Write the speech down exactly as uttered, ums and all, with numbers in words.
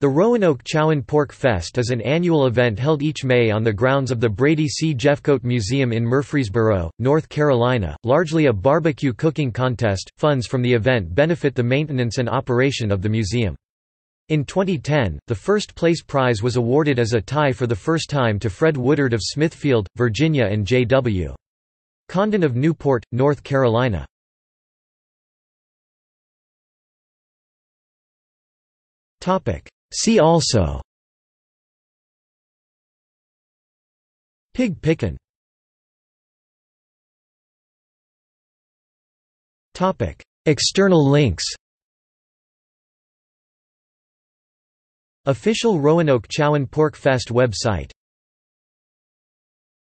The Roanoke-Chowan Pork-Fest is an annual event held each May on the grounds of the Brady C. Jeffcoat Museum in Murfreesboro, North Carolina, largely a barbecue cooking contest. Funds from the event benefit the maintenance and operation of the museum. In twenty ten, the first place prize was awarded as a tie for the first time to Fred Woodard of Smithfield, Virginia and J W Condon of Newport, North Carolina. See also: Pig pickin'. External links: Official Roanoke-Chowan Pork-Fest website.